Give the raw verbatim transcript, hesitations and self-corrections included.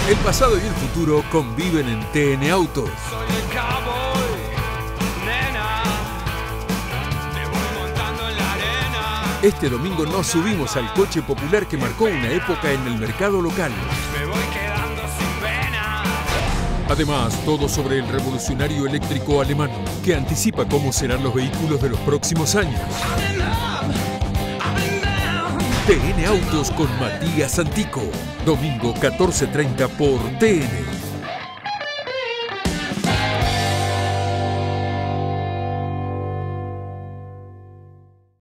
El pasado y el futuro conviven en T N Autos. Soy el cowboy, nena, te voy montando en la arena. Este domingo nos subimos al coche popular que marcó una época en el mercado local. Me voy quedando sin pena. Además, todo sobre el revolucionario eléctrico alemán, que anticipa cómo serán los vehículos de los próximos años. T N Autos con Matías Antico. Domingo catorce treinta por T N.